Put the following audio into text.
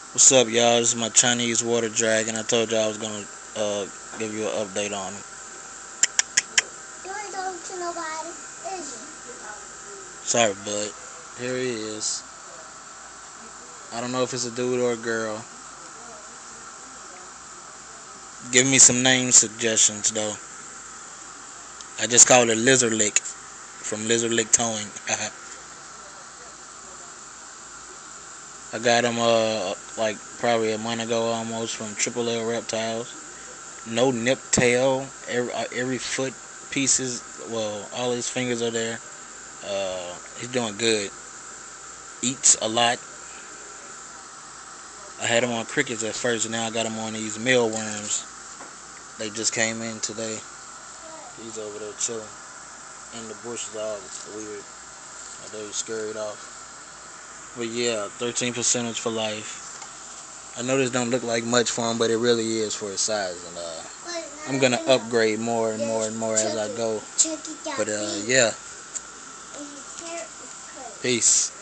What's up, y'all? This is my Chinese water dragon. I told y'all I was gonna give you an update on him. You ain't talking to nobody, is you? Sorry, bud. Here he is. I don't know if it's a dude or a girl. Give me some name suggestions, though. I just called it Lizard Lick from Lizard Lick Towing. I got him like probably a month ago almost from Triple L Reptiles. No nip tail. Every foot pieces. Well, all his fingers are there. He's doing good. Eats a lot. I had him on crickets at first, and now I got him on these mealworms. They just came in today. He's over there chilling in the bushes, all weird. They scurried off. But yeah, 13 percentage for life. I know this don't look like much for him, but it really is for his size. And I'm gonna upgrade more and more and more as I go. But yeah, peace.